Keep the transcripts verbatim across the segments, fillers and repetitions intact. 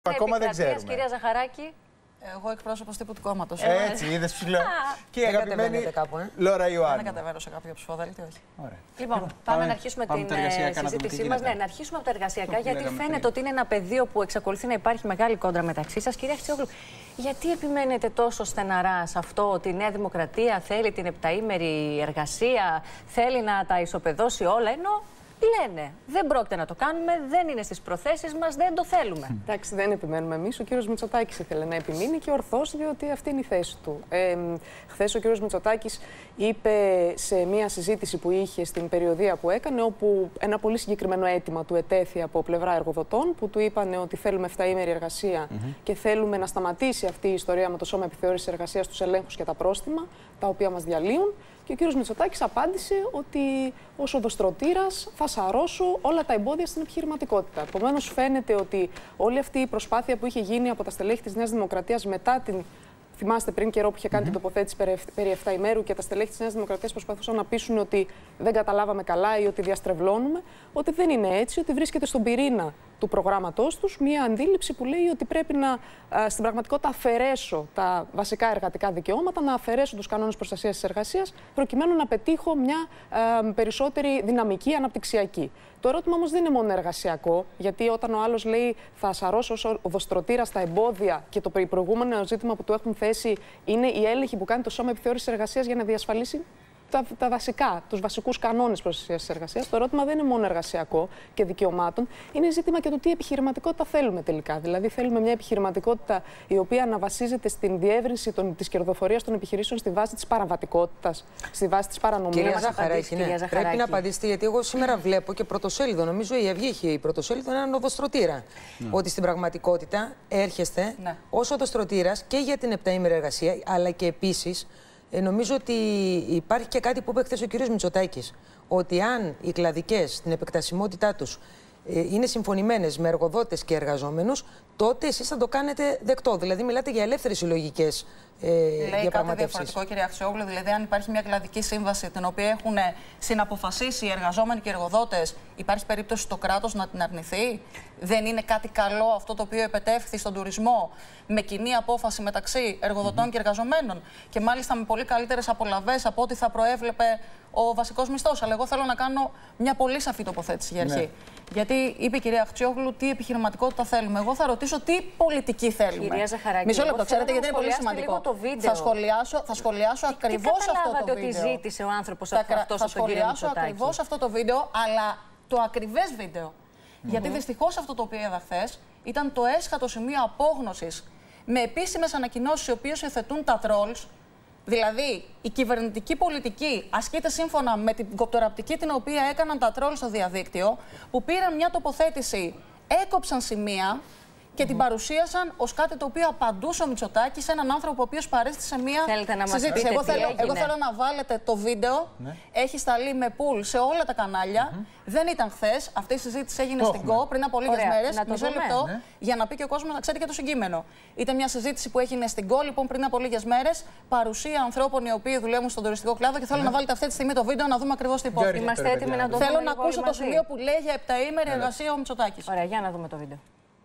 Ακόμα δεν ξέρουμε. Κυρία Ζαχαράκη. Εγώ εκπρόσωπος τύπου του κόμματος. Έτσι, είδες που σου λέω. Και η αγαπημένη κάπου, ε? Λόρα Ιωάννου. Δεν κατεβαίνω σε κάποιο ψηφοδέλτιο, όχι. Ωραία. Λοιπόν, πάμε, πάμε να αρχίσουμε πάμε την συζήτησή μας. Ναι, να αρχίσουμε από τα εργασιακά, γιατί φαίνεται πριν. ότι είναι ένα πεδίο που εξακολουθεί να υπάρχει μεγάλη κόντρα μεταξύ σας. Κυρία Χτιόγλου, γιατί επιμένετε τόσο στεναρά σε αυτό ότι η Νέα Δημοκρατία θέλει την επταήμερη εργασία, θέλει να τα ισοπεδώσει όλα, ενώ λένε, δεν πρόκειται να το κάνουμε, δεν είναι στις προθέσεις μας, δεν το θέλουμε. Εντάξει, δεν επιμένουμε εμείς. Ο κύριος Μητσοτάκης ήθελε να επιμείνει και ορθώς, διότι αυτή είναι η θέση του. Ε, χθες ο κύριος Μητσοτάκης είπε σε μια συζήτηση που είχε στην περιοδία που έκανε, όπου ένα πολύ συγκεκριμένο αίτημα του ετέθη από πλευρά εργοδοτών, που του είπαν ότι θέλουμε επταήμερη εργασία mm-hmm. και θέλουμε να σταματήσει αυτή η ιστορία με το Σώμα Επιθεώρησης Εργασίας, τους ελέγχους και τα πρόστιμα, τα οποία μας διαλύουν. Και ο κύριος Μητσοτάκης απάντησε ότι ως οδοστρωτήρας θα σαρώσω όλα τα εμπόδια στην επιχειρηματικότητα. Επομένως, φαίνεται ότι όλη αυτή η προσπάθεια που είχε γίνει από τα στελέχη της Νέας Δημοκρατίας μετά την. Θυμάστε πριν καιρό που είχε κάνει mm-hmm. την τοποθέτηση περί επταημέρου και τα στελέχη της Νέας Δημοκρατίας προσπαθούσαν να πείσουν ότι δεν καταλάβαμε καλά ή ότι διαστρεβλώνουμε, ότι δεν είναι έτσι, ότι βρίσκεται στον πυρήνα του προγράμματός τους μια αντίληψη που λέει ότι πρέπει να στην πραγματικότητα αφαιρέσω τα βασικά εργατικά δικαιώματα, να αφαιρέσω τους κανόνες προστασίας της εργασίας, προκειμένου να πετύχω μια α, περισσότερη δυναμική αναπτυξιακή. Το ερώτημα όμως δεν είναι μόνο εργασιακό, γιατί όταν ο άλλος λέει θα σαρώσω ως οδοστρωτήρα στα εμπόδια και το προηγούμενο ζήτημα που του έχουν θέσει είναι η έλεγχη που κάνει το Σώμα Επιθεώρησης Εργασίας για να διασφαλίσει τα, τα βασικά, τους βασικούς κανόνες προστασίας της εργασίας. Το ερώτημα δεν είναι μόνο εργασιακό και δικαιωμάτων, είναι ζήτημα και του τι επιχειρηματικότητα θέλουμε τελικά. Δηλαδή, θέλουμε μια επιχειρηματικότητα η οποία να βασίζεται στην διεύρυνση της κερδοφορίας των επιχειρήσεων στη βάση της παραβατικότητας, στη βάση της παρανομίας. Κυρία Ζαχαράκη, ναι. Πρέπει να απαντήσετε, γιατί εγώ σήμερα βλέπω και πρωτοσέλιδο. Νομίζω η Αυγή είχε η πρωτοσέλιδο έναν οδοστρωτήρα. Ναι. Ότι στην πραγματικότητα έρχεστε ναι. ως οδοστρωτήρας και για την επταήμερη εργασία, αλλά και επίσης. Ε, νομίζω ότι υπάρχει και κάτι που είπε χθες ο κ. Μητσοτάκης, ότι αν οι κλαδικές στην επεκτασιμότητά τους ε, είναι συμφωνημένες με εργοδότες και εργαζόμενους, τότε εσείς θα το κάνετε δεκτό. Δηλαδή, μιλάτε για ελεύθερες συλλογικές ε, Λέει κάτι διαφορετικό, κυρία Αξιόγλου. Δηλαδή, αν υπάρχει μια κλαδική σύμβαση την οποία έχουν συναποφασίσει οι εργαζόμενοι και οι εργοδότες, υπάρχει περίπτωση το κράτος να την αρνηθεί? Δεν είναι κάτι καλό αυτό το οποίο επετεύχθη στον τουρισμό με κοινή απόφαση μεταξύ εργοδοτών mm-hmm. και εργαζομένων και μάλιστα με πολύ καλύτερες απολαβές από ό,τι θα προέβλεπε ο βασικός μισθός. Αλλά εγώ θέλω να κάνω μια πολύ σαφή τοποθέτηση για αρχή. Ναι. Γιατί είπε η κυρία Αξιόγλου τι επιχειρηματικότητα θέλουμε. Εγώ θα ρωτήσω τι πολιτική θέλουμε. Κυρία Ζαχαράκη, μισό λεπτό, ξέρετε, γιατί είναι πολύ σημαντικό. Το βίντεο. Θα σχολιάσω, θα σχολιάσω τι, ακριβώς τι αυτό το βίντεο. Ότι ζήτησε ο άνθρωπος θα, αυτός θα από τον κύριο Μητσοτάκη. Θα σχολιάσω ακριβώς αυτό το βίντεο, αλλά το ακριβές βίντεο. Mm-hmm. Γιατί δυστυχώς αυτό το οποίο είδα χθες ήταν το έσχατο σημείο απόγνωσης με επίσημες ανακοινώσεις οι οποίες υιοθετούν τα trolls. Δηλαδή, η κυβερνητική πολιτική ασκείται σύμφωνα με την κοπτοραπτική την οποία έκαναν τα τρόλ στο διαδίκτυο, που πήραν μια τοποθέτηση, έκοψαν σημεία και mm-hmm. την παρουσίασαν ως κάτι το οποίο απαντούσε ο Μητσοτάκης σε έναν άνθρωπο ο οποίος παρέστησε σε μια συζήτηση. Εγώ θέλω, εγώ θέλω να βάλετε το βίντεο. Ναι. Έχει σταλεί με πουλ σε όλα τα κανάλια. Mm-hmm. Δεν ήταν χθες. Αυτή η συζήτηση έγινε στην ΚΟ πριν από λίγες μέρες. Μισό λεπτό, ναι. για να πει και ο κόσμος να ξέρει και το συγκείμενο. Ήταν μια συζήτηση που έγινε στην ΚΟ λοιπόν πριν από λίγες μέρες. Παρουσία ανθρώπων οι οποίοι δουλεύουν στον τουριστικό κλάδο και θέλω ναι. να βάλετε αυτή τη στιγμή το βίντεο να δούμε ακριβώς τι υπόθηκε. Είμαστε έτοιμοι να το δούμε. Θέλω να ακούσω το σημείο που λέει για επταήμερη εργασία ο Μητσοτάκης. Ωραία, για να δούμε το βίντεο.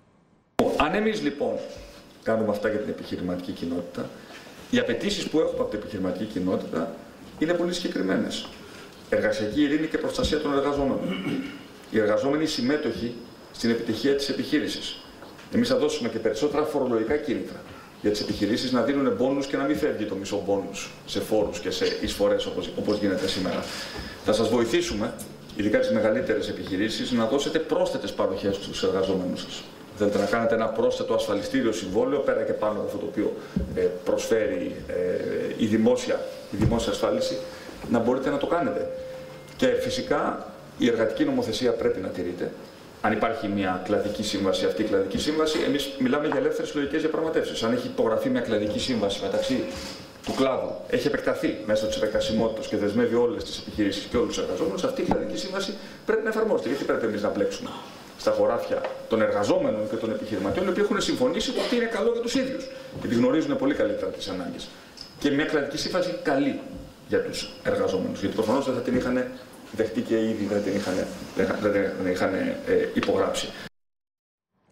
Αν εμείς λοιπόν κάνουμε αυτά για την επιχειρηματική κοινότητα, οι απαιτήσεις που έχουμε από την επιχειρηματική κοινότητα είναι πολύ συγκεκριμένες. Εργασιακή ειρήνη και προστασία των εργαζόμενων. Οι εργαζόμενοι συμμέτοχοι στην επιτυχία της επιχείρησης. Εμείς θα δώσουμε και περισσότερα φορολογικά κίνητρα για τις επιχειρήσεις να δίνουν μπόνους και να μην φεύγει το μισό μπόνους σε φόρους και σε εισφορές όπως, όπως γίνεται σήμερα. Θα σας βοηθήσουμε, ειδικά τις μεγαλύτερες επιχειρήσεις, να δώσετε πρόσθετες παροχές στους εργαζόμενους σας. Θέλετε να κάνετε ένα πρόσθετο ασφαλιστήριο συμβόλαιο πέρα και πάνω από αυτό το οποίο ε, προσφέρει ε, η, δημόσια, η δημόσια ασφάλιση, να μπορείτε να το κάνετε. Και φυσικά η εργατική νομοθεσία πρέπει να τηρείται. Αν υπάρχει μια κλαδική σύμβαση, αυτή η κλαδική σύμβαση, εμείς μιλάμε για ελεύθερες συλλογικές διαπραγματεύσεις. Αν έχει υπογραφεί μια κλαδική σύμβαση μεταξύ του κλάδου, έχει επεκταθεί μέσω της επεκτασιμότητας και δεσμεύει όλες τις επιχειρήσεις και όλους τους εργαζόμενους, αυτή η κλαδική σύμβαση πρέπει να εφαρμόζεται. Γιατί πρέπει εμείς να μπλέξουμε στα χωράφια των εργαζόμενων και των επιχειρηματιών, οι οποίοι έχουν συμφωνήσει ότι είναι καλό για τους ίδιους. Γιατί γνωρίζουν πολύ καλύτερα τις ανάγκες. Και μια κλαδική σύμβαση καλή για τους εργαζόμενους. Γιατί προφανώς δεν θα την είχαν δεχτεί και ήδη δεν την είχαν, δεν είχαν ε, υπογράψει.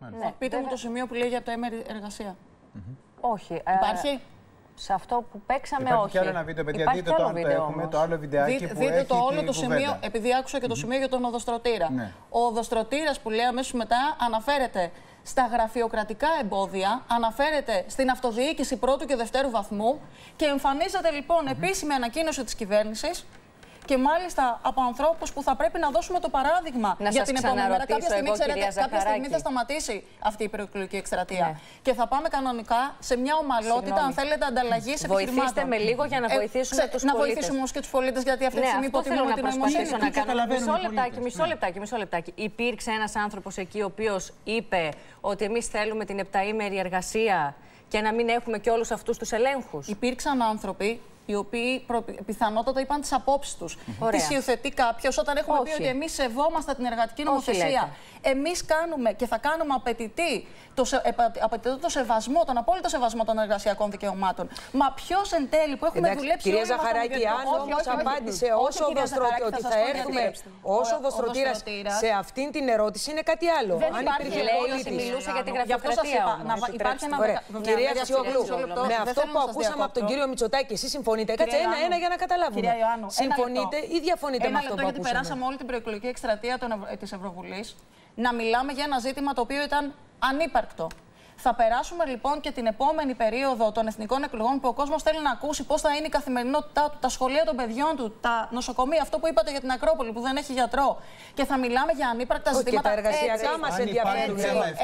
Ναι. Πείτε μου το σημείο που λέει για επταήμερη εργασία. Mm-hmm. Όχι. Υπάρχει. Ε, σε αυτό που παίξαμε, υπάρχει όχι. Υπάρχει άλλο ένα βίντεο, παιδιά. Δείτε το, το έχουμε, το άλλο βιντεάκι Δείτε, που δείτε έχει το όλο το κουβέντα. σημείο, επειδή άκουσα και το σημείο για τον οδοστρωτήρα. Ναι. Ο οδοστρωτήρας που λέει αμέσως μετά αναφέρεται στα γραφειοκρατικά εμπόδια, αναφέρεται στην αυτοδιοίκηση πρώτου και δευτέρου βαθμού και εμφανίζεται λοιπόν mm-hmm. επίσημη ανακοίνωση της κυβέρνησης. Και μάλιστα από ανθρώπους που θα πρέπει να δώσουμε το παράδειγμα να για την επόμενη μέρα. Κάποια στιγμή, εγώ, ξέρετε, κάποια στιγμή θα σταματήσει αυτή η προεκλογική εκστρατεία. Ναι. Και θα πάμε κανονικά σε μια ομαλότητα, Συγγνώμη. αν θέλετε, ανταλλαγή επιχειρημάτων. Βοηθήστε με λίγο για να βοηθήσουμε ε, τους να πολίτες. Να βοηθήσουμε όμως και τους πολίτες, γιατί αυτή τη ναι, στιγμή υποτιμούμε την νοημοσύνη. Να κάνω. Μισό λεπτάκι, μισό λεπτάκι, μισό λεπτάκι. Υπήρξε ένας άνθρωπος εκεί ο οποίος είπε ότι εμείς θέλουμε την επταήμερη εργασία και να μην έχουμε και όλους αυτούς τους ελέγχους. Υπήρξαν άνθρωποι οι οποίοι προ... πιθανότατα είπαν τις απόψεις τους. Τις υιοθετεί κάποιος όταν έχουμε Όχι. πει ότι εμείς σεβόμαστε την εργατική νομοθεσία. Εμείς κάνουμε και θα κάνουμε απαιτητή το, σε... απαιτητή το σεβασμό, τον απόλυτο σεβασμό των εργασιακών δικαιωμάτων. Μα ποιος εν τέλει που έχουμε Εντάξει, δουλέψει. Κυρία Ζαχαράκη, αν όμως απάντησε όσο οδοστρωτήρα ότι θα έρθουμε όσο οδοστρωτήρας σε αυτήν την ερώτηση είναι κάτι άλλο. Δεν υπάρχει λέει μιλούσε για την γραφειοκρατία. Υπάρχει ένα. Κυρία Αξιόγλου, με αυτό που ακούσαμε από τον κύριο Μητσοτάκη, εσείς συμφωνείτε? Κάτσε ένα-ένα για να καταλάβουμε. Κυρία Ιωάννου, συμφωνείτε ή διαφωνείτε με αυτό που γιατί ακούσαμε? περάσαμε όλη την προεκλογική εκστρατεία της Ευρωβουλής να μιλάμε για ένα ζήτημα το οποίο ήταν ανύπαρκτο. Θα περάσουμε λοιπόν και την επόμενη περίοδο των εθνικών εκλογών που ο κόσμος θέλει να ακούσει πώς θα είναι η καθημερινότητά του, τα σχολεία των παιδιών του, τα νοσοκομεία, αυτό που είπατε για την Ακρόπολη που δεν έχει γιατρό. Και θα μιλάμε για ανύπαρκτα Όχι, ζητήματα. Και τα εργασιακά μας ενδιαφέρουν.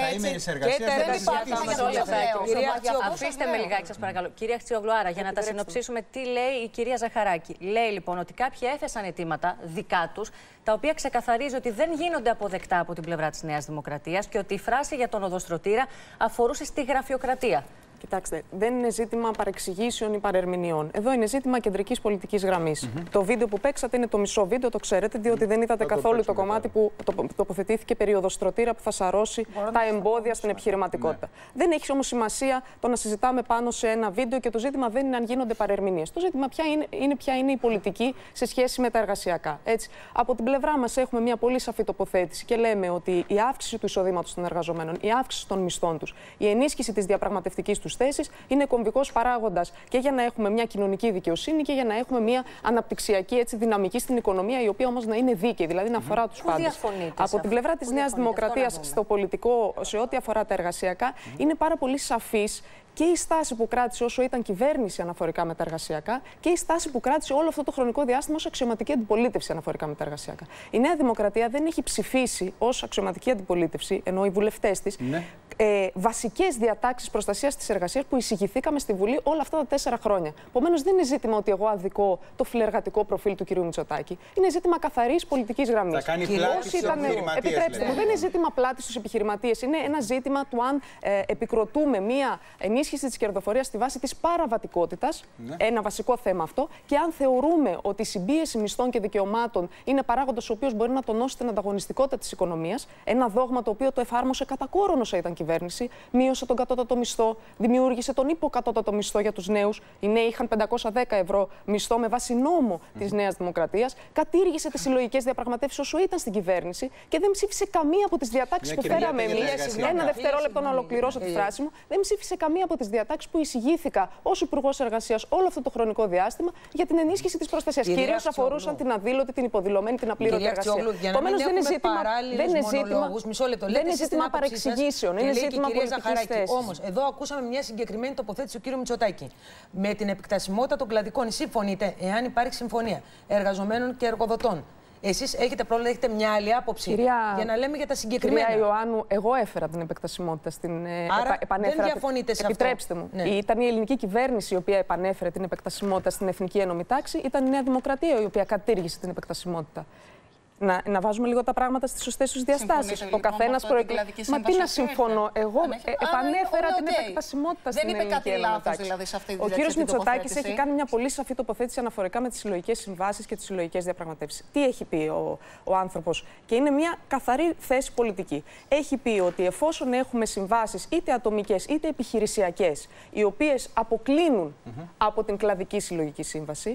Και τα εργασιακά μας. Αφήστε με λιγάκι, σας παρακαλώ. Κυρία Αξιόγλου, άρα για να τα συνοψίσουμε, τι λέει η κυρία Ζαχαράκη? Λέει λοιπόν ότι κάποιοι έθεσαν αιτήματα δικά τους, τα οποία ξεκαθαρίζει ότι δεν γίνονται αποδεκτά από την πλευρά της Νέας Δημοκρατίας και ότι η φράση για τον οδοστρωτήρα αφορούσε στη γραφειοκρατία. Κοιτάξτε, δεν είναι ζήτημα παρεξηγήσεων ή παρερμηνιών. Εδώ είναι ζήτημα κεντρικής πολιτικής γραμμής. Mm-hmm. Το βίντεο που παίξατε είναι το μισό βίντεο, το ξέρετε, διότι δεν είδατε καθόλου το, το κομμάτι που το, τοποθετήθηκε περί οδοστρωτήρα που θα σαρώσει Μπορώ τα εμπόδια στην επιχειρηματικότητα. Ναι. Δεν έχει όμως σημασία το να συζητάμε πάνω σε ένα βίντεο και το ζήτημα δεν είναι αν γίνονται παρερμηνίες. Το ζήτημα ποια είναι, είναι ποια είναι η πολιτική σε σχέση με τα εργασιακά. Έτσι, από την πλευρά μας έχουμε μια πολύ σαφή τοποθέτηση και λέμε ότι η αύξηση του εισοδήματος των εργαζομένων, η αύξηση των μισθών τους, η ενίσχυση της διαπραγματευτικής τους θέσης είναι κομβικός παράγοντας και για να έχουμε μια κοινωνική δικαιοσύνη και για να έχουμε μια αναπτυξιακή έτσι, δυναμική στην οικονομία, η οποία όμως να είναι δίκαιη, δηλαδή να αφορά τους πάντες. Από την πλευρά της Νέας Δημοκρατίας στο πολιτικό, σε ό,τι αφορά τα εργασιακά, είναι πάρα πολύ σαφής και η στάση που κράτησε όσο ήταν κυβέρνηση αναφορικά με τα εργασιακά και η στάση που κράτησε όλο αυτό το χρονικό διάστημα ως αξιωματική αντιπολίτευση αναφορικά με τα εργασιακά. Η Νέα Δημοκρατία δεν έχει ψηφίσει ως αξιωματική αντιπολίτευση, ενώ οι βουλευτές της, ναι. ε, βασικές διατάξεις προστασίας της εργασίας που εισηγηθήκαμε στη Βουλή όλα αυτά τα τέσσερα χρόνια. Επομένως, δεν είναι ζήτημα ότι εγώ αδικώ το φιλεργατικό προφίλ του κ. Μητσοτάκη. Είναι ζήτημα καθαρής πολιτικής γραμμής. Θα κάνει πλάτη στους επιχειρηματίες. Επιτρέψτε μου, δεν είναι ζήτημα πλάτη στους επιχειρηματίες. Είναι ένα ζήτημα του αν ε, επικροτούμε μία ενίσχυση της κερδοφορίας στη βάση της παραβατικότητας, ναι. ένα βασικό θέμα αυτό, και αν θεωρούμε ότι η συμπίεση μισθών και δικαιωμάτων είναι παράγοντας ο οποίος μπορεί να τονώσει την ανταγωνιστικότητα της οικονομίας, ένα δόγμα το οποίο το εφάρμοσε κατά κόρον όσα ήταν κυβέρνηση, μείωσε τον κατώτατο μισθό, δημιούργησε τον υποκατώτατο μισθό για τους νέους. Οι νέοι είχαν πεντακόσια δέκα ευρώ μισθό με βάση νόμο mm. της Νέας Δημοκρατίας, κατήργησε τις συλλογικές διαπραγματεύσεις όσο ήταν στην κυβέρνηση και δεν ψήφισε καμία από τις διατάξεις που φέραμε εμείς. Ένα δευτερόλεπτο να ολοκληρώσω τη φράση μου. Δεν ψήφισε καμία από τις διατάξεις που εισηγήθηκα ως Υπουργός Εργασίας όλο αυτό το χρονικό διάστημα για την ενίσχυση της προστασίας. Κυρίως αφορούσαν την αδήλωτη, την υποδηλωμένη, την απλήρωτη εργασία. Επομένως δεν είναι ζήτημα, δεν είναι ζήτημα, δεν είναι ζήτημα παρεξηγήσεων, είναι ζήτημα πολιτικής θέσης. Όμως, εδώ ακούσαμε μια συγκεκριμένη τοποθέτηση του κ. Μητσοτάκη. Με την επεκτασιμότητα των κλαδικών, συμφωνείτε, εάν υπάρχει συμφωνία εργαζομένων και εργοδοτών? Εσείς έχετε πρόβλημα, έχετε μια άλλη άποψη κυρία, για να λέμε για τα συγκεκριμένα? Κυρία Ιωάννου, εγώ έφερα την επεκτασιμότητα στην. Άρα επανέφερα, δεν διαφωνείτε σε επιτρέψτε αυτό? μου. Ναι. Ήταν η ελληνική κυβέρνηση η οποία επανέφερε την επεκτασιμότητα στην Εθνική Ένωμη Τάξη. Ήταν η Νέα Δημοκρατία η οποία κατήργησε την επεκτασιμότητα. Να, να βάζουμε λίγο τα πράγματα στις σωστές τους διαστάσεις. Ο καθένας προεκλογική. Μα τι να συμφωνώ. Εγώ ε, επανέφερα την επεκτασιμότητα στην ελληνική ένωμη τάξη. Δηλαδή, σε αυτή τη ο κύριος Μητσοτάκης έχει κάνει μια πολύ σαφή τοποθέτηση αναφορικά με τις συλλογικές συμβάσεις και τις συλλογικές διαπραγματεύσεις. Τι έχει πει ο, ο άνθρωπος? Και είναι μια καθαρή θέση πολιτική. Έχει πει ότι εφόσον έχουμε συμβάσεις είτε ατομικές είτε επιχειρησιακές, οι οποίες αποκλίνουν mm-hmm. από την κλαδική συλλογική σύμβαση,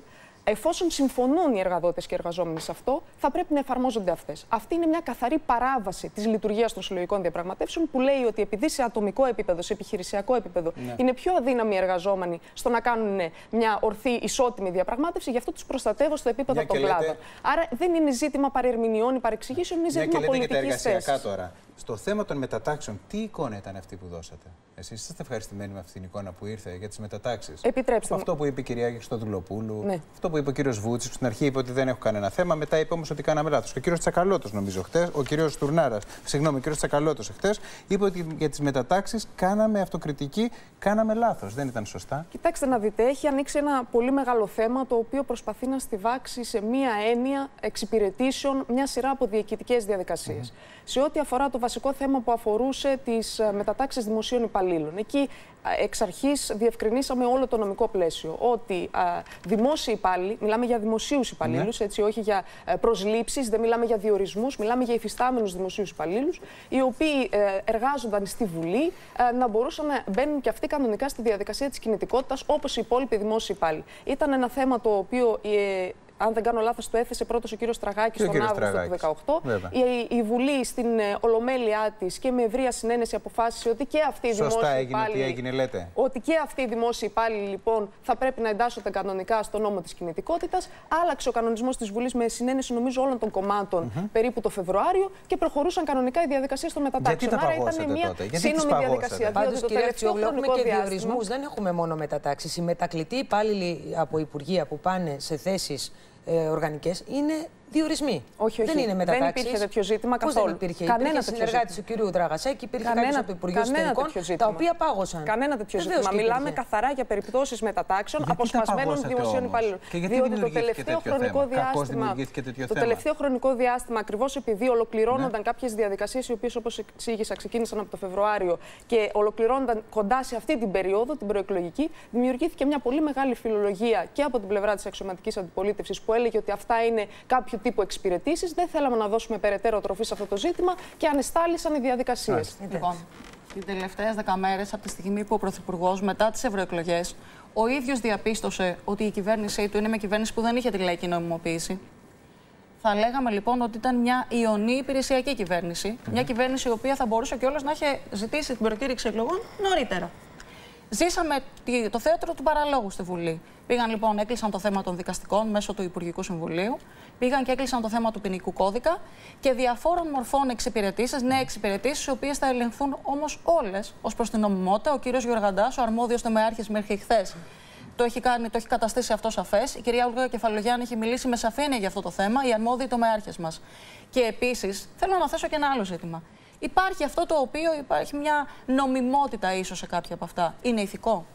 Εφόσον συμφωνούν οι εργαδότες και οι εργαζόμενοι σε αυτό, θα πρέπει να εφαρμόζονται αυτές. Αυτή είναι μια καθαρή παράβαση της λειτουργίας των συλλογικών διαπραγματεύσεων που λέει ότι επειδή σε ατομικό επίπεδο, σε επιχειρησιακό επίπεδο, ναι. είναι πιο αδύναμοι οι εργαζόμενοι στο να κάνουν μια ορθή, ισότιμη διαπραγμάτευση, γι' αυτό τους προστατεύω στο επίπεδο για των λέτε... κλάδων. Άρα δεν είναι ζήτημα παρερμηνιών ή παρεξηγήσεων, είναι ζήτημα πολιτικής θέσης. Τώρα. Στο θέμα των μετατάξεων, τι εικόνα ήταν αυτή που δώσατε? Εσείς είστε ευχαριστημένοι με αυτή την εικόνα που ήρθε για τις μετατάξεις? Επιτρέψτε μου. Αυτό που είπε η κυρία Χριστοδουλοπούλου, ναι. αυτό που είπε ο κύριος Βούτσης, που στην αρχή είπε ότι δεν έχω κανένα θέμα, μετά είπε όμως ότι κάναμε λάθος. Και ο κύριος Τσακαλώτος, νομίζω, χτες, ο κύριος Τουρνάρας, συγγνώμη, ο κύριος Τσακαλώτος χτες, είπε ότι για τις μετατάξεις κάναμε αυτοκριτική, κάναμε λάθος. Δεν ήταν σωστά? Κοιτάξτε να δείτε, έχει ανοίξει ένα πολύ μεγάλο θέμα το οποίο προσπαθεί να στιβάξει σε μία έννοια εξυπηρετήσεων μια σειρά από διοικητικές διαδικασίες. Mm-hmm. Σε ό,τι αφορά το βασικό θέμα που αφορούσε τις μετατάξεις δημοσίων υπαλλήλων. Εκεί εξ αρχής διευκρινίσαμε όλο το νομικό πλαίσιο. Ότι α, δημόσιοι υπάλληλοι, μιλάμε για δημοσίους υπαλλήλους, ναι. έτσι, όχι για προσλήψεις, δεν μιλάμε για διορισμούς, μιλάμε για υφιστάμενους δημοσίους υπαλλήλους, οι οποίοι ε, εργάζονταν στη Βουλή, ε, να μπορούσαν να μπαίνουν και αυτοί κανονικά στη διαδικασία της κινητικότητας όπως οι υπόλοιποι δημόσιοι υπάλληλοι. Ήταν ένα θέμα το οποίο. Ε, αν δεν κάνω λάθος, το έθεσε πρώτος ο κύριος Τραγάκης τον Αύγουστο του δύο χιλιάδες δεκαοκτώ. Η, η Βουλή στην ε, ολομέλειά της και με ευρεία συνένεση αποφάσισε ότι και αυτοί οι δημόσιοι υπάλληλοι. έγινε, λέτε. Ότι και αυτοί οι δημόσιοι υπάλληλοι λοιπόν θα πρέπει να εντάσσονται κανονικά στο νόμο της κινητικότητας. Άλλαξε ο κανονισμός της Βουλής με συνένεση νομίζω όλων των κομμάτων mm-hmm. περίπου το Φεβρουάριο και προχωρούσαν κανονικά οι διαδικασίες των μετατάξεων. Άρα ήταν μια σύνομη διαδικασία. Πάντως, κυρία Αξιόγλου, έχουμε και διορισμούς, δεν έχουμε μόνο μετατάξεις. Οι μετακλητοί υπάλληλοι από υπουργεία που πάνε σε θέσεις ε, οργανικές είναι διορισμοί. Όχι, όχι. Δεν είναι μετατάξεις. Δεν υπήρχε τέτοιο ζήτημα καθόλου. Πώς δεν υπήρχε. Κανένα υπήρχε συνεργάτης του κυρίου Δραγασέκη, υπήρχε κάποιος από το Υπουργείο Εσωτερικών, τα οποία πάγωσαν. Κανένα τέτοιο ζήτημα. Μιλάμε καθαρά για περιπτώσεις μετατάξεων αποσπασμένων δημοσίων υπαλλήλων. Διότι το τελευταίο χρονικό διάστημα, το τελευταίο χρονικό διάστημα, ακριβώς επειδή ολοκληρώνονταν κάποιες διαδικασίες, οι οποίες όπως εξήγησα ξεκίνησαν από το Φεβρουάριο και ολοκληρώνονταν κοντά σε αυτή την περίοδο, την προεκλογική, δημιουργήθηκε μια πολύ μεγάλη φιλολογία και από την πλευρά της αξιωματικής αντιπολίτευσης που έλεγε ότι αυτά είναι κάποιο τύπου εξυπηρετήσεις. Δεν θέλαμε να δώσουμε περαιτέρω τροφή σε αυτό το ζήτημα και ανεστάλησαν οι διαδικασίες. Λοιπόν, οι τελευταίες δέκα μέρες, από τη στιγμή που ο Πρωθυπουργός μετά τις ευρωεκλογές ο ίδιος διαπίστωσε ότι η κυβέρνησή του είναι μια κυβέρνηση που δεν είχε τη λαϊκή νομιμοποίηση, θα λέγαμε λοιπόν ότι ήταν μια ιονή υπηρεσιακή κυβέρνηση. Mm-hmm. Μια κυβέρνηση η οποία θα μπορούσε κιόλας να είχε ζητήσει την προκήρυξη εκλογών νωρίτερα. Ζήσαμε το θέατρο του παραλόγου στη Βουλή. Πήγαν λοιπόν, έκλεισαν το θέμα των δικαστικών μέσω του Υπουργικού Συμβουλίου. Πήγαν και έκλεισαν το θέμα του ποινικού κώδικα και διαφόρων μορφών εξυπηρετήσεις, νέες εξυπηρετήσεις, οι οποίες θα ελεγχθούν όμως όλες ως προς την νομιμότητα. Ο κύριος Γεωργαντάς, ο αρμόδιος τομεάρχης μέχρι χθες, το έχει, κάνει, το έχει καταστήσει αυτό σαφές. Η κυρία Όλγα Κεφαλογιάννη έχει μιλήσει με σαφήνεια για αυτό το θέμα, οι αρμόδιοι τομεάρχες μας. Και επίσης θέλω να θέσω και ένα άλλο ζήτημα. Υπάρχει αυτό το οποίο υπάρχει μια νομιμότητα ίσως σε κάποια από αυτά. Είναι ηθικό.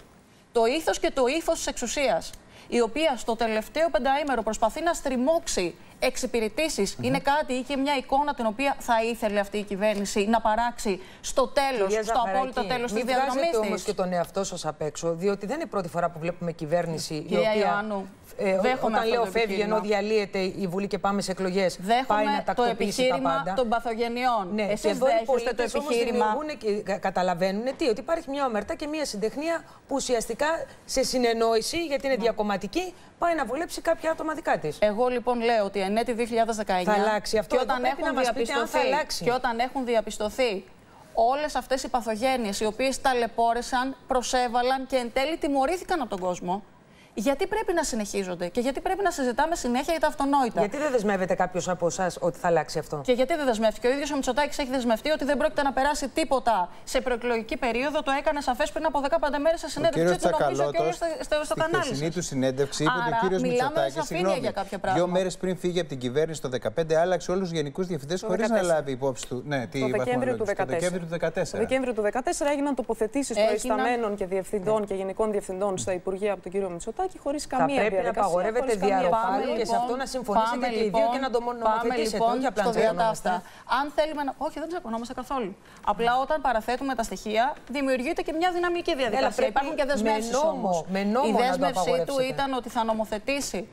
Το ήθος και το ύφος της εξουσίας, η οποία στο τελευταίο πενταήμερο προσπαθεί να στριμώξει εξυπηρετήσεις, mm-hmm. είναι κάτι ή και μια εικόνα την οποία θα ήθελε αυτή η κυβέρνηση να παράξει στο τέλος, Κυρία στο Ζαχαράκη, απόλυτο τέλος της διαδρομής της. Μην βγάζετε όμως και τον εαυτό σας απ' έξω, διότι δεν είναι η πρώτη φορά που βλέπουμε κυβέρνηση Κυρία η οποία, Ιωάννου, ε, όταν λέω φεύγει ενώ διαλύεται η Βουλή και πάμε σε εκλογές, πάει να τακτοποιήσει τα πάντα. Των παθογενειών. Ναι, εσείς δέχεστε το επιχείρημα. Και καταλαβαίνουν τι, ότι υπάρχει μια ομερτά και μια συντεχνία που ουσιαστικά σε συνεννόηση, γιατί είναι διακομματική, πάει να βολέψει κάποια άτομα δικά της. Εγώ λοιπόν λέω ότι εν έτη δύο χιλιάδες δεκαεννιά θα αλλάξει αυτό, και όταν, έχουν να διαπιστωθεί, και όταν έχουν διαπιστωθεί όλες αυτές οι παθογένειες οι οποίες ταλαιπώρησαν, προσέβαλαν και εν τέλει τιμωρήθηκαν από τον κόσμο, γιατί πρέπει να συνεχίζονται και γιατί πρέπει να συζητάμε συνέχεια για τα αυτονόητα. Γιατί δεν δεσμεύεται κάποιος από εσάς ότι θα αλλάξει αυτό? Και γιατί δεν δεσμεύτηκε? Ο ίδιος ο Μητσοτάκης έχει δεσμευτεί ότι δεν πρόκειται να περάσει τίποτα σε προεκλογική περίοδο. Το έκανε σαφές πριν από δεκαπέντε μέρες σε συνέντευξη. Το νομίζω και όλο στο, στο, στο κανάλι. Στην χθεσινή του συνέντευξη είπε ότι ο κύριος Μητσοτάκης, δύο μέρες πριν φύγει από την κυβέρνηση το δύο χιλιάδες δεκαπέντε, άλλαξε όλους τους γενικούς διευθυντές χωρίς να λάβει υπόψη του. Ναι, το Δεκέμβριο του δύο χιλιάδες δεκατέσσερα. Το Δεκέμβριο του δύο χιλιάδες δεκατέσσερα έγιναν τοποθετήσεις προϊσταμένων και διευθυντών και γενικών διευθυντών στα Υπουργεία από τον κύριο Μητσοτάκη χωρίς καμία διαδικασία. Θα πρέπει να απαγορεύεται διαρροπάλου και σε αυτό να συμφωνήσετε και οι δύο και να το νομοθετήσετε. Όχι απλά να τσακωνόμαστε. Αν θέλουμε να. Όχι, δεν τσακωνόμαστε καθόλου. Απλά όταν παραθέτουμε τα στοιχεία, δημιουργείται και μια δυναμική διαδικασία. Υπάρχουν και δεσμεύσεις όμως. Με νόμο, η δέσμευσή του ήταν ότι θα νομοθετήσει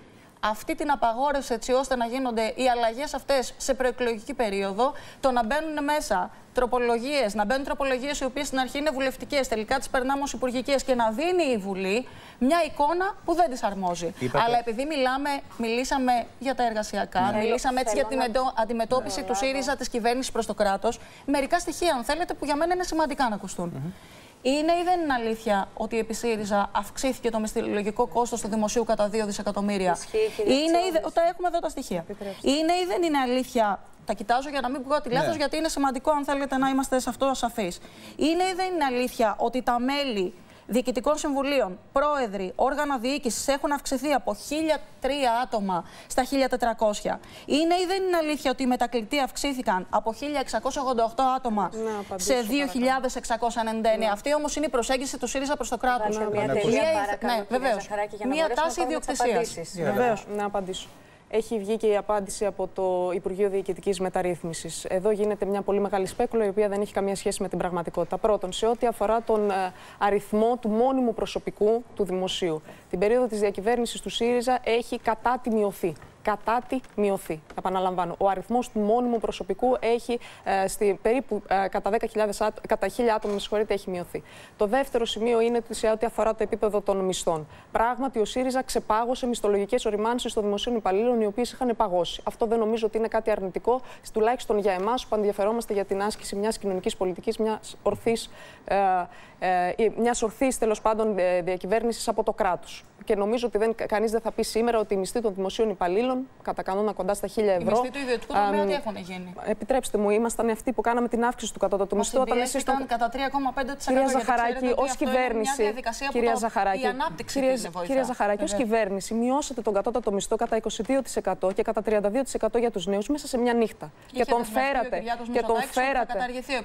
αυτή την απαγόρευση έτσι ώστε να γίνονται οι αλλαγές αυτές σε προεκλογική περίοδο, το να μπαίνουν μέσα τροπολογίες, να μπαίνουν τροπολογίες οι οποίες στην αρχή είναι βουλευτικές, τελικά τις περνάμε ως υπουργικές και να δίνει η Βουλή μια εικόνα που δεν της αρμόζει. Είπατε. Αλλά επειδή μιλάμε, μιλήσαμε για τα εργασιακά, ναι. μιλήσαμε έτσι για την να... αντιμετώπιση ναι, του ΣΥΡΙΖΑ της κυβέρνησης προς το κράτος, μερικά στοιχεία, αν θέλετε, που για μένα είναι σημαντικά να ακουστούν. Mm-hmm. Είναι ή δεν είναι αλήθεια ότι επί ΣΥΡΙΖΑ αυξήθηκε το μισθολογικό κόστος του δημοσίου κατά δύο δισεκατομμύρια? Είναι ή, τα έχουμε εδώ τα στοιχεία. Επιτρέψτε. Είναι ή δεν είναι αλήθεια? Τα κοιτάζω για να μην πω κάτι λάθος, ναι. γιατί είναι σημαντικό, αν θέλετε, να είμαστε σε αυτό ασαφείς. Είναι ή δεν είναι αλήθεια ότι τα μέλη διοικητικών συμβουλίων, πρόεδροι, όργανα διοίκησης έχουν αυξηθεί από χίλια τρία άτομα στα χίλια τετρακόσια? Είναι ή δεν είναι αλήθεια ότι οι μετακλητοί αυξήθηκαν από χίλια εξακόσια ογδόντα οκτώ άτομα να, σε δύο χιλιάδες εξακόσια ενενήντα εννέα? Ναι. Αυτή όμως είναι η προσέγγιση του ΣΥΡΙΖΑ προς το κράτος. Ναι, βεβαίως. Μία τάση ιδιοκτησίας. Βεβαίως. Να απαντήσω. Έχει βγει και η απάντηση από το Υπουργείο Διοικητικής Μεταρρύθμισης. Εδώ γίνεται μια πολύ μεγάλη σπέκουλα, η οποία δεν έχει καμία σχέση με την πραγματικότητα. Πρώτον, σε ό,τι αφορά τον αριθμό του μόνιμου προσωπικού του δημοσίου. Την περίοδο της διακυβέρνησης του ΣΥΡΙΖΑ έχει κατά τη μειωθεί. Κατά τη μειωθεί. Επαναλαμβάνω, ο αριθμός του μόνιμου προσωπικού έχει ε, στη, περίπου ε, κατά δέκα χιλιάδες κατά χίλια άτομα, με συγχωρείτε, έχει μειωθεί. Το δεύτερο σημείο είναι ότι σε ό,τι αφορά το επίπεδο των μισθών. Πράγματι, ο ΣΥΡΙΖΑ ξεπάγωσε μισθολογικές οριμάνσεις των δημοσίων υπαλλήλων, οι οποίες είχαν παγώσει. Αυτό δεν νομίζω ότι είναι κάτι αρνητικό, τουλάχιστον για εμάς που ενδιαφερόμαστε για την άσκηση μιας κοινωνικής πολιτικής, μιας ορθής, ε, ε, μιας ορθής τέλος πάντων διακυβέρνησης από το κράτος. Και νομίζω ότι δεν, κανείς δεν θα πει σήμερα ότι οι μισθοί των δημοσίων υπαλλήλων, κατά κανόνα κοντά στα χίλια ευρώ. Οι μισθοί του ιδιωτικού τομέα τι έχουν γίνει? Επιτρέψτε μου, ήμασταν αυτοί που κάναμε την αύξηση του κατώτατου μισθού. Όταν εσείς ήταν κατά τρία κόμμα πέντε τοις εκατό. Κυρία Ζαχαράκη, ως κυβέρνηση. Κυρία Ζαχαράκη, κυρία Ζαχαράκη, ως κυβέρνηση, μειώσατε τον κατώτατο μισθό κατά είκοσι δύο τοις εκατό και κατά τριάντα δύο τοις εκατό για τους νέους μέσα σε μια νύχτα. Και τον φέρατε. Και τον φέρατε.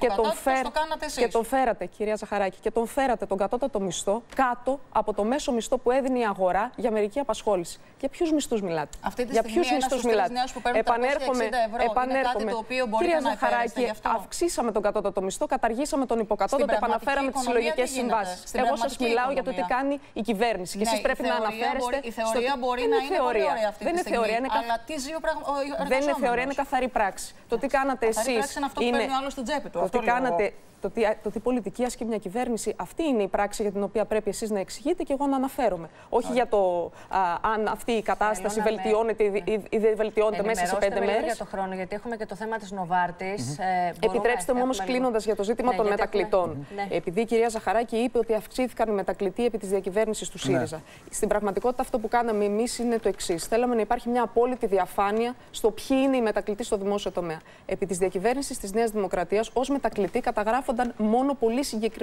Και τον φέρατε, κυρία Ζαχαράκη, και τον φέρατε τον κατώτατο μισθό κάτω από το μέσο μισθό που έδινε η αγορά για μερική απασχόληση. Για ποιους μισθούς μιλάτε? Αυτή τη στιγμή, για ποιους μισθούς μιλάτε? Επανέρχομαι. Επανέρχομαι. Κυρία Ζαχαράκη, αυξήσαμε τον κατώτατο μισθό, καταργήσαμε τον υποκατώτατο, επαναφέραμε τις συλλογικές συμβάσεις. Εγώ σας μιλάω για το τι κάνει η κυβέρνηση. Και εσείς πρέπει να αναφέρεστε. Η θεωρία μπορεί να είναι πολύ ωραία αυτή τη στιγμή. Αλλά τι ζει ο εργαζόμενος? Δεν είναι θεωρία, είναι καθαρή πράξη. Το τι κάνατε εσείς. Καθαρή πράξη είναι αυτό που παίρνει ο άλλος στην τσέπη του. Το τι κάνατε. Το τι, το τι πολιτική ασκεί μια κυβέρνηση, αυτή είναι η πράξη για την οποία πρέπει εσείς να εξηγείτε και εγώ να αναφέρομαι. Όχι για το α, αν αυτή η κατάσταση βελτιώνεται ή, ή, ή δεν βελτιώνεται μέσα σε πέντε μέρες. Για το χρόνο, γιατί έχουμε και το θέμα της Νοβάρτης. Mm-hmm. ε, Επιτρέψτε μου όμως, κλείνοντας για το ζήτημα ναι, των μετακλητών. Έχουμε... Ναι. Επειδή η κυρία Ζαχαράκη είπε ότι αυξήθηκαν οι μετακλητοί επί της διακυβέρνησης του ΣΥΡΙΖΑ. Ναι. Στην πραγματικότητα, αυτό που κάναμε εμείς είναι το εξής. Θέλαμε να υπάρχει μια απόλυτη διαφάνεια στο ποιοι είναι οι μετακλητοί στο δημόσιο τομέα. Επί της διακυβέρνησης της Νέας Δημοκρατίας, ως μετακλητοί καταγράφονταν μόνο πολύ,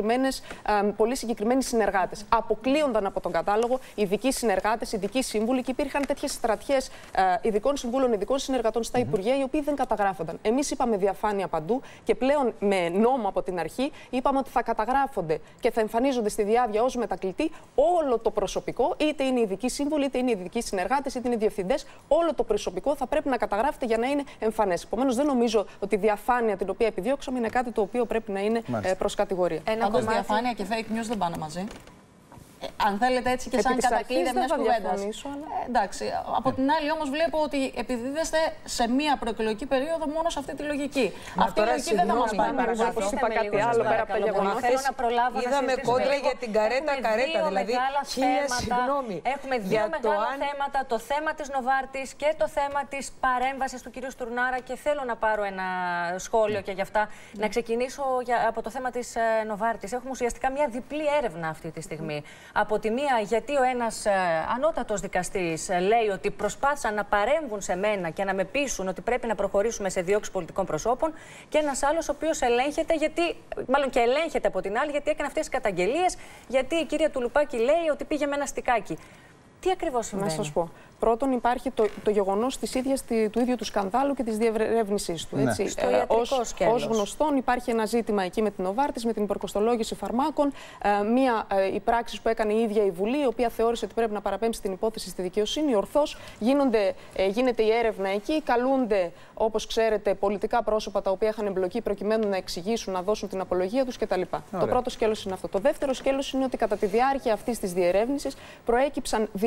πολύ συγκεκριμένοι συνεργάτες. Αποκλείονταν από τον κατάλογο ειδικοί συνεργάτες, ειδικοί σύμβουλοι και υπήρχαν τέτοιες στρατιές ειδικών συμβούλων, ειδικών συνεργατών στα mm-hmm. Υπουργεία, οι οποίοι δεν καταγράφονταν. Εμείς είπαμε διαφάνεια παντού και πλέον με νόμο από την αρχή είπαμε ότι θα καταγράφονται και θα εμφανίζονται στη διάβια ως μετακλητή όλο το προσωπικό, είτε είναι ειδικοί σύμβουλοι, είτε είναι ειδικοί συνεργάτες, είτε είναι διευθυντές. Όλο το προσωπικό θα πρέπει να καταγράφεται για να είναι εμφανές. Επομένως, δεν νομίζω ότι η διαφάνεια την οποία επιδιώξαμε είναι κάτι το οποίο πρέπει να είναι προς κατηγορία. Πάντως, κομμάτι... διαφάνεια και fake news δεν πάνε μαζί. Ε, αν θέλετε έτσι και σαν κατακλείδα μιας κουβέντας. Αλλά... Ε, εντάξει. Από την άλλη όμως βλέπω ότι επιδίδεστε σε μία προεκλογική περίοδο μόνο σε αυτή τη λογική. Μα αυτή η λογική δεν θα μας πάει παρακάτω. Όπως είπα κάτι άλλο πέρα από τα γεγονότα. Είδαμε κόντρα για την καρέτα-καρέτα. Δηλαδή, χίλια συγγνώμη. Έχουμε δύο μεγάλα θέματα. Το θέμα της Νοβάρτης και το θέμα της παρέμβασης του κυρίου Στουρνάρα. Και θέλω να πάρω ένα σχόλιο και γι' αυτά. Να ξεκινήσω από το θέμα της Νοβάρτης. Έχουμε ουσιαστικά μια διπλή έρευνα αυτή τη στιγμή. Από τη μία, γιατί ο ένας ε, ανώτατος δικαστής ε, λέει ότι προσπάθησαν να παρέμβουν σε μένα και να με πείσουν ότι πρέπει να προχωρήσουμε σε διώξεις πολιτικών προσώπων, και ένας άλλος ο οποίος ελέγχεται, γιατί, μάλλον και ελέγχεται από την άλλη, γιατί έκανε αυτές τις καταγγελίες, γιατί η κυρία Τουλουπάκη λέει ότι πήγε με ένα στικάκι. Τι ακριβώς συμβαίνει? Να σας πω. Πρώτον, υπάρχει το, το γεγονός της ίδιας, του ίδιου του σκανδάλου και της διερεύνησής του. Έτσι. Ναι. Ε, ως γνωστόν, υπάρχει ένα ζήτημα εκεί με την Νοβάρτης, με την υπερκοστολόγηση φαρμάκων. Ε, μία ε, η πράξη που έκανε η ίδια η Βουλή, η οποία θεώρησε ότι πρέπει να παραπέμψει την υπόθεση στη δικαιοσύνη. Ορθώς ε, γίνεται η έρευνα εκεί. Καλούνται, όπως ξέρετε, πολιτικά πρόσωπα τα οποία είχαν εμπλοκεί προκειμένου να εξηγήσουν, να δώσουν την απολογία τους κτλ. Το πρώτο σκέλος είναι αυτό. Το δεύτερο σκέλος είναι ότι κατά τη διάρκεια αυτής της διερεύνησης προέκυψαν δια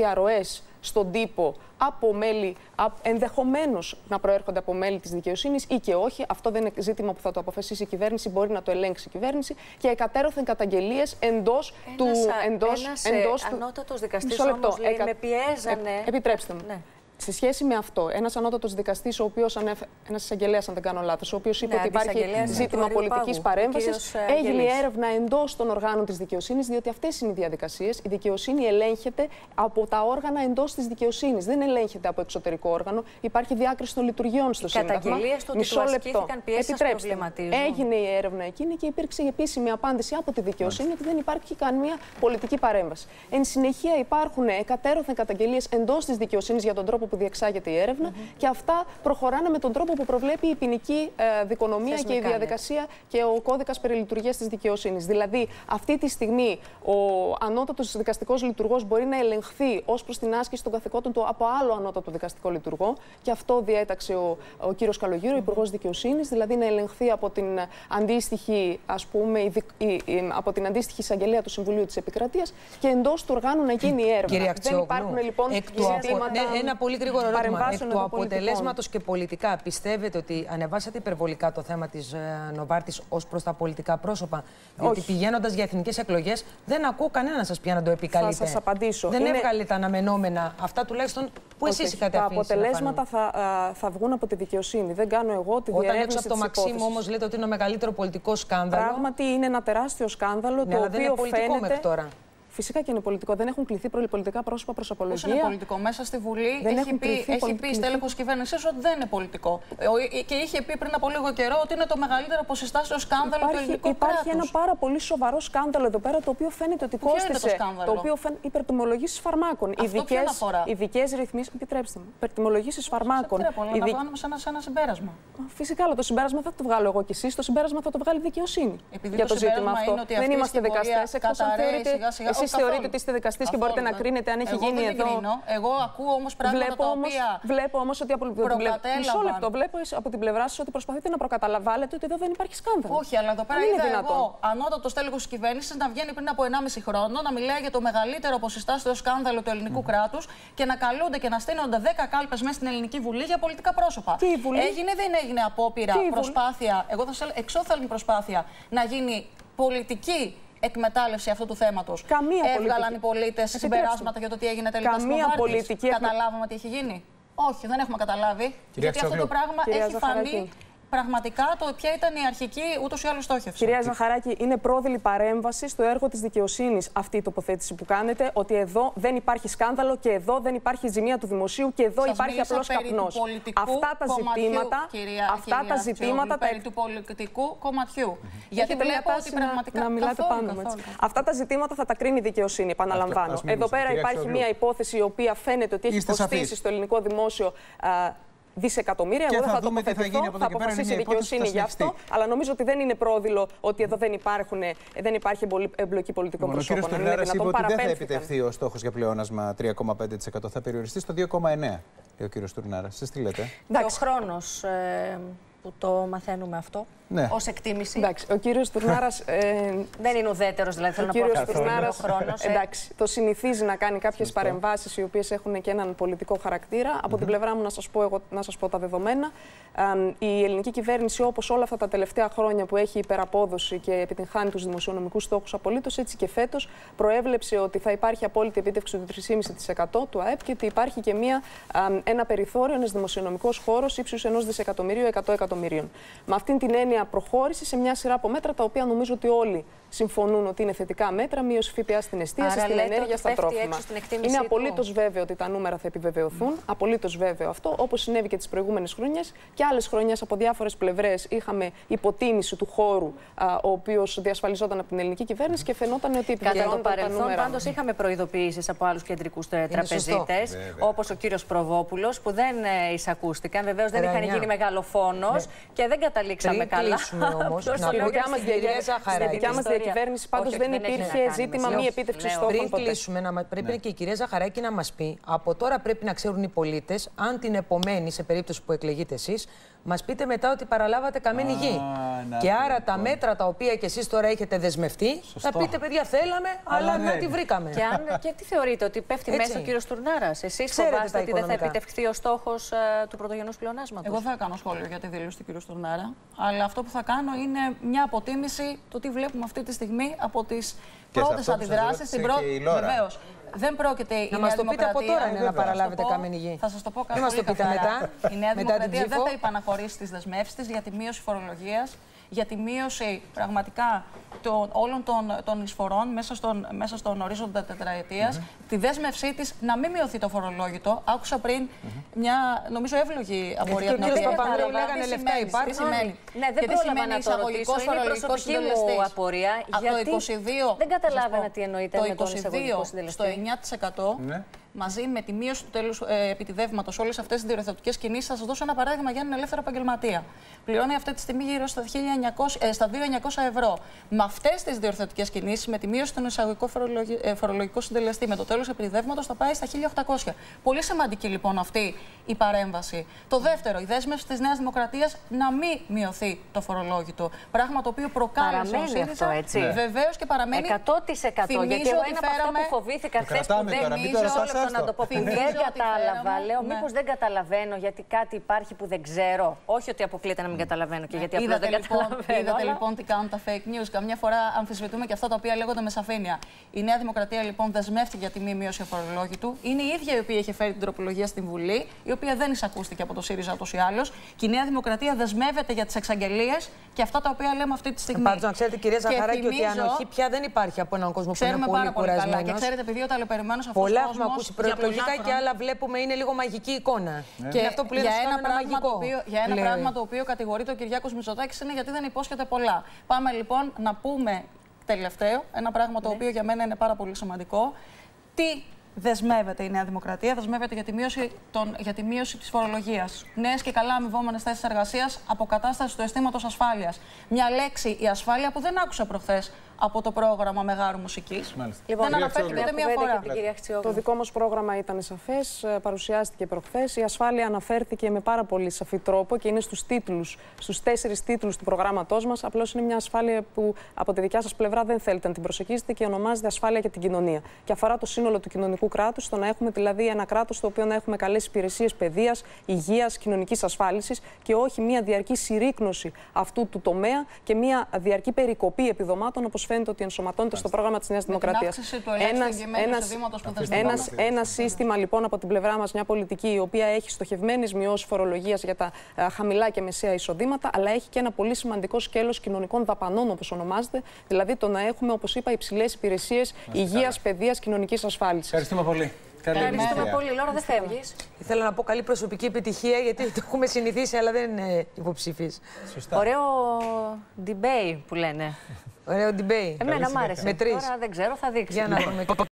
διαρροές στον τύπο από μέλη, ενδεχομένως να προέρχονται από μέλη της δικαιοσύνης ή και όχι. Αυτό δεν είναι ζήτημα που θα το αποφασίσει η κυβέρνηση, μπορεί να το ελέγξει η κυβέρνηση. Και εκατέρωθεν καταγγελίες εντός του. Εντός, ένας εντός του... ανώτατος δικαστής όμως λέει, με πιέζανε. Ε, επιτρέψτε μου. Ναι. Σε σχέση με αυτό, ένας ανώτατος δικαστής, ο οποίος ανέφε... ένας εισαγγελέας, αν δεν κάνω λάθος, ο οποίος είπε ναι, ότι υπάρχει ζήτημα πολιτικής παρέμβασης, έγινε έρευνα εντός των οργάνων της δικαιοσύνης, διότι αυτές είναι οι διαδικασίες. Η δικαιοσύνη ελέγχεται από τα όργανα εντός της δικαιοσύνης. Δεν ελέγχεται από εξωτερικό όργανο. Υπάρχει διάκριση των λειτουργιών στο Σύνταγμα. Οι καταγγελίες του ότι του ασκήθηκαν πιέσεις προβληματίζουν. Έγινε η έρευνα εκείνη και υπήρξε η επίσημη απάντηση από τη δικαιοσύνη ότι δεν υπάρχει καμία πολιτική παρέμβαση. Εν συνεχεία υπάρχουν εκατέρωθεν καταγγελίες εντός της δικαιοσύνης για τον τρόπο που διεξάγεται η έρευνα mm-hmm. και αυτά προχωράνε με τον τρόπο που προβλέπει η ποινική ε, δικονομία και η διαδικασία και ο κώδικας περιλειτουργίας της δικαιοσύνης. Δηλαδή, αυτή τη στιγμή ο ανώτατος δικαστικός λειτουργός μπορεί να ελεγχθεί ως προς την άσκηση των καθηκόντων του από άλλο ανώτατο δικαστικό λειτουργό και αυτό διέταξε ο, ο κύριος Καλογύρου, mm-hmm. Υπουργός Δικαιοσύνης, δηλαδή να ελεγχθεί από την αντίστοιχη, ας πούμε, η, η, η, από την αντίστοιχη εισαγγελία του Συμβουλίου της Επικρατείας και εντός του οργάνου να γίνει η έρευνα. Δεν υπάρχουν λοιπόν ζητήματα. Ναι, ένα πολύ γρήγορο ερώτημα. Εκ του αποτελέσματος και πολιτικά, πιστεύετε ότι ανεβάσατε υπερβολικά το θέμα της ε, Νοβάρτης ως προς τα πολιτικά πρόσωπα? Διότι πηγαίνοντας για εθνικές εκλογές, δεν ακούω κανένα σας πια να το επικαλείτε. Θα σας απαντήσω. Δεν είναι... έβγαλε τα αναμενόμενα αυτά τουλάχιστον που okay. εσείς είχατε αφήσει. Τα αποτελέσματα θα, α, θα βγουν από τη δικαιοσύνη. Δεν κάνω εγώ τη διερεύνηση. Όταν έξω από το Μαξίμου όμως λέτε ότι είναι το μεγαλύτερο πολιτικό σκάνδαλο. Πράγματι είναι ένα τεράστιο σκάνδαλο ναι, το οποίο δεν είναι πολιτικό φαίνεται... μέχρι τώρα. Φυσικά και είναι πολιτικό. Δεν έχουν κληθεί πολιτικά πρόσωπα προς απολογία. Πώς είναι πολιτικό? Μέσα στη Βουλή δεν έχει πει, έχει πει στέλεχος κυβέρνησης ότι δεν είναι πολιτικό. Και είχε πει πριν από λίγο καιρό ότι είναι το μεγαλύτερο ποσοστάσιο σκάνδαλο υπάρχει, του ελληνικού υπάρχει κράτους. Υπάρχει ένα πάρα πολύ σοβαρό σκάνδαλο εδώ πέρα, το οποίο φαίνεται ότι Ποιο κόστισε. Το, το οποίο φαίνεται υπερτιμολογήσεις φαρμάκων. Ειδικές ρυθμίσεις. Επιτρέψτε μου. Υπερτιμολογήσεις φαρμάκων. Να το κάνουμε σε ένα συμπέρασμα. Φυσικά, αλλά το συμπέρασμα θα το βγάλω εγώ κι εσείς. Το συμπέρασμα θα το βγάλει η δικαιοσύνη. Για το ζήτημα αυτό. Δεν είμαστε δικαστές. Εσείς θεωρείτε ότι είστε δικαστής και μπορείτε να κρίνετε αν έχει εγώ γίνει δεν εδώ. Κρίνω. Εγώ ακούω όμως πράγματα βλέπω τα όμως, οποία βλέπω όμως ότι από, μισό λεπτό, βλέπω από την πλευρά σας ότι προσπαθείτε να προκαταλαβάλλετε ότι εδώ δεν υπάρχει σκάνδαλο. Όχι, αλλά εδώ πέρα είδα εγώ ανώτατο τέλεχος της κυβέρνησης να βγαίνει πριν από ενάμιση χρόνο να μιλάει για το μεγαλύτερο ποσοστάσιο σκάνδαλο του ελληνικού mm. κράτους και να καλούνται και να στείνονται δέκα κάλπες μέσα στην ελληνική Βουλή για πολιτικά πρόσωπα. Και η Βουλή... Έγινε δεν έγινε απόπειρα, προσπάθεια, εγώ θα σας εξώθαλμη προσπάθεια να γίνει πολιτική εκμετάλλευση αυτού του θέματος? Καμία Έβγαλαν οι πολίτες συμπεράσματα για το τι έγινε τελικά στην Νοβάρτης? Πολιτική... Καταλάβαμε τι έχει γίνει? Όχι, δεν έχουμε καταλάβει. Κυρία γιατί αυτό το πράγμα Κυρία έχει Ζαχαράκη. φανεί πραγματικά το ποια ήταν η αρχική ούτως ή άλλως στόχευση. Κυρία Ζαχαράκη, είναι πρόδειλη παρέμβαση στο έργο της δικαιοσύνης αυτή η τοποθέτηση που κάνετε, ότι εδώ δεν υπάρχει σκάνδαλο και εδώ δεν υπάρχει ζημία του δημοσίου και εδώ Σας υπάρχει απλώς καπνός. Αυτά τα ζητήματα. Κυρία, αυτά κυρία, τα ζητήματα. Περί του πολιτικού κομματιού. Mm-hmm. Γιατί βλέπω ότι πραγματικά. Να, να μιλάτε καθόλου, πάνω μου. καθόλου. Αυτά τα ζητήματα θα τα κρίνει η δικαιοσύνη, επαναλαμβάνω. Αυτό, εδώ πέρα υπάρχει μια υπόθεση η οποία φαίνεται ότι έχει κοστίσει στο ελληνικό δημόσιο δισεκατομμύρια. Και εγώ δεν θα, θα δούμε τι θα γίνει από εδώ και πέρα. Θα αποφασίσει η δικαιοσύνη γι' αυτό. Αλλά νομίζω ότι δεν είναι πρόδειλο ότι εδώ δεν, υπάρχουν, δεν υπάρχει εμπλοκή πολιτικών προσώπων. Ο κ. Τουρνάρας είπε ότι δεν θα επιτευχθεί ο στόχος για πλεόνασμα τρία κόμμα πέντε τοις εκατό. Θα περιοριστεί στο δύο κόμμα εννέα τοις εκατό. Ο κ. Τουρνάρας. Εσείς τι λέτε? Και ο χρόνος ε, που το μαθαίνουμε αυτό. Ναι. Ως εκτίμηση. Εντάξει, ο κύριος Τουρνάρας. Ε, δεν είναι ουδέτερος, δηλαδή θέλω να πω. Ο κύριος Τουρνάρας, εντάξει, το συνηθίζει να κάνει κάποιες παρεμβάσεις οι οποίες έχουν και έναν πολιτικό χαρακτήρα. Mm-hmm. Από την πλευρά μου, να σας πω, εγώ, να σας πω τα δεδομένα. Ε, η ελληνική κυβέρνηση, όπως όλα αυτά τα τελευταία χρόνια που έχει υπεραπόδοση και επιτυγχάνει τους δημοσιονομικούς στόχους απολύτως, έτσι και φέτος, προέβλεψε ότι θα υπάρχει απόλυτη επίτευξη του τρία κόμμα πέντε τοις εκατό του ΑΕΠ και ότι υπάρχει και μια, ε, ένα περιθώριο, ένας δημοσιονομικός χώρος ύψους ενός δισεκατομμυρίου εκατό εκατομμυρίων. Με αυτήν την έννοια προχώρησε σε μια σειρά από μέτρα τα οποία νομίζω ότι όλοι συμφωνούν ότι είναι θετικά μέτρα, μείωση ΦΠΑ στην εστίαση, στην ενέργεια, στα τρόφιμα. Είναι απολύτως βέβαιο ότι τα νούμερα θα επιβεβαιωθούν. Mm. Απολύτως βέβαιο αυτό, όπως συνέβη και τις προηγούμενες χρονιές. Και άλλες χρονιές από διάφορες πλευρές είχαμε υποτίμηση του χώρου, α, ο οποίος διασφαλιζόταν από την ελληνική κυβέρνηση και φαινόταν ότι επιβεβαιώνονταν τα νούμερα. Κατά το παρελθόν, πάντως, είχαμε προειδοποιήσεις από άλλους κεντρικούς τραπεζίτες, όπως ο κύριος Προβόπουλος, που δεν ε, εισακούστηκαν. Βεβαίως δεν είχαν γίνει μεγάλο φόνος και δεν καταλήξαμε καλά. Όμως, να πω στη δικιά μας διακυβέρνηση πάντως δεν υπήρχε ζήτημα μη επίτευξης στόχων. Πριν κλείσουμε, πρέπει και η κυρία Ζαχαράκη να μας πει, από τώρα πρέπει να ξέρουν οι πολίτες, αν την επομένη, σε περίπτωση που εκλεγείτε εσείς, μας πείτε μετά ότι παραλάβατε καμένη γη. Και άρα λοιπόν. τα μέτρα τα οποία και εσείς τώρα έχετε δεσμευτεί, Σωστό. θα πείτε, παιδιά, θέλαμε, αλλά, αλλά να τη βρήκαμε. Και, αν, και τι θεωρείτε, ότι πέφτει Έτσι. μέσα ο κύριος Τουρνάρας? Εσείς φοβάστε ότι δεν θα επιτευχθεί ο στόχος uh, του πρωτογενούς πλεονάσματος? Εγώ δεν θα κάνω σχόλιο για τη δήλωση του κύριου Τουρνάρα, αλλά αυτό που θα κάνω είναι μια αποτίμηση του τι βλέπουμε αυτή τη στιγμή από τις πρώτες αντιδράσεις. Βεβαίως. Δεν πρόκειται να μας το πείτε από τώρα είναι να παραλάβετε καμένη γη. Θα σας το πω καθόλου. Δεν μας το πείτε μετά. Η Νέα Δημοκρατία δεν θα υπαναχωρήσει τις δεσμεύσεις της για τη μείωση φορολογίας, για τη μείωση πραγματικά των, όλων των, των εισφορών μέσα στον, μέσα στον ορίζοντα τετραετίας, mm-hmm. τη δέσμευσή της να μην μειωθεί το φορολογητό. Άκουσα πριν mm-hmm. μια νομίζω εύλογη απορία. Και ο κ. Παπανδρέου λέγανε λεφτά υπάρχουν. Ναι, δεν πρόλαβα να το ρωτήσω. Είναι η προσωπική μου απορία. Γιατί δεν καταλάβαινα τι εννοείται με τον εισαγωγικό συντελεστή. Στο εννιά τοις εκατό μαζί με τη μείωση του τέλους ε, επιτιδεύματος, όλες αυτές τις διορθωτικές κινήσεις, θα σας δώσω ένα παράδειγμα για έναν ελεύθερο επαγγελματία. Πληρώνει αυτή τη στιγμή γύρω στα, χίλια εννιακόσια, ε, στα δύο χιλιάδες εννιακόσια ευρώ. Με αυτές τις διορθωτικές κινήσεις, με τη μείωση των εισαγωγικών φορολογι... ε, φορολογικού συντελεστή, με το τέλος επιτιδεύματος, θα πάει στα χίλια οκτακόσια. Πολύ σημαντική λοιπόν αυτή η παρέμβαση. Το δεύτερο, η δέσμευση της Νέας Δημοκρατίας να μην μειωθεί το φορολόγητο. Πράγμα το οποίο προκάλεσε ο ΣΥΡΙΖΑ. Ναι. Βεβαίως και παραμένει. εκατό τοις εκατό. Γιατί εγώ είναι από αυτό που φοβήθηκα χθες που δεν να το πω. Δεν κατάλαβα. Λέω, ναι. μήπως δεν καταλαβαίνω γιατί κάτι υπάρχει που δεν ξέρω. Όχι ότι αποκλείεται να μην καταλαβαίνω και γιατί απλώς δεν λοιπόν, καταλαβαίνω. Είδατε αλλά... λοιπόν τι κάνουν τα fake news. Καμιά φορά αμφισβητούμε και αυτά τα οποία λέγονται με σαφήνεια. Η Νέα Δημοκρατία λοιπόν δεσμεύτηκε για τη μη μείωση φορολόγητου. Είναι η ίδια η οποία είχε φέρει την τροπολογία στην Βουλή, η οποία δεν εισακούστηκε από το ΣΥΡΙΖΑ ούτως ή άλλως. Και η Νέα Δημοκρατία δεσμεύεται για τις εξαγγελίες και αυτά τα οποία λέμε αυτή τη στιγμή. Πάντως, να ξέρετε, κυρία Ζαχαράκη, ότι η ανοχή πια δεν υπάρχει από έναν κόσμο που είναι πολύ κουρασμένος. Και ξέρετε, επειδή ο ταλαιπωρημένος αυτός κόσμος. Προεκλογικά και άλλα βλέπουμε είναι λίγο μαγική εικόνα. Ναι. Και αυτό που λέτε για ένα, πράγμα, μαγικό, το οποίο, για ένα πράγμα το οποίο κατηγορείται ο Κυριάκος Μητσοτάκης είναι γιατί δεν υπόσχεται πολλά. Πάμε λοιπόν να πούμε τελευταίο, ένα πράγμα το ναι. οποίο για μένα είναι πάρα πολύ σημαντικό. Τι δεσμεύεται η Νέα Δημοκρατία? Δεσμεύεται για τη μείωση, των, για τη μείωση της φορολογίας. Νέες και καλά αμοιβόμενες θέσεις εργασίας, αποκατάσταση του αισθήματος ασφάλειας. Μια λέξη, η ασφάλεια, που δεν άκουσα προχθές από το πρόγραμμα Μεγάρου Μουσικής. Λοιπόν, δεν αναφέρθηκε ούτε μία φορά. Το δικό μας πρόγραμμα ήταν σαφές, παρουσιάστηκε προχθές. Η ασφάλεια αναφέρθηκε με πάρα πολύ σαφή τρόπο και είναι στους τίτλους, στους τέσσερις τίτλους του προγράμματός μας. Απλώς είναι μια ασφάλεια που από τη δικιά σας πλευρά δεν θέλετε να την προσεγγίσετε και ονομάζεται ασφάλεια για την κοινωνία. Και αφορά το σύνολο του κοινωνικού κράτους, το να έχουμε δηλαδή ένα κράτος στο οποίο να έχουμε καλές υπηρεσίες παιδείας, υγείας, κοινωνικής ασφάλισης και όχι μια διαρκή συρρίκνωση αυτού του τομέα και μια διαρκή περικοπή επιδομάτων, όπως φαίνεται ότι ενσωματώνεται στο πρόγραμμα της Νέας Δημοκρατίας. Ένας, ένα σύστημα λοιπόν από την πλευρά μας, μια πολιτική η οποία έχει στοχευμένες μειώσεις φορολογίας για τα α, χαμηλά και μεσαία εισοδήματα, αλλά έχει και ένα πολύ σημαντικό σκέλος κοινωνικών δαπανών, όπως ονομάζεται, δηλαδή το να έχουμε, όπως είπα, υψηλές υπηρεσίες υγείας, παιδείας, κοινωνικής ασφάλισης. Ευχαριστούμε πολύ. Ευχαριστούμε πολύ. Λόρα, δεν φεύγεις. Ήθελα να πω καλή προσωπική επιτυχία, γιατί το έχουμε συνηθίσει, αλλά δεν είναι υποψήφις. Ωραίο debate που λένε. Ωραίο debate. Εμένα μ' άρεσε. Με τρεις. Τώρα δεν ξέρω, θα δείξει. Για να δούμε.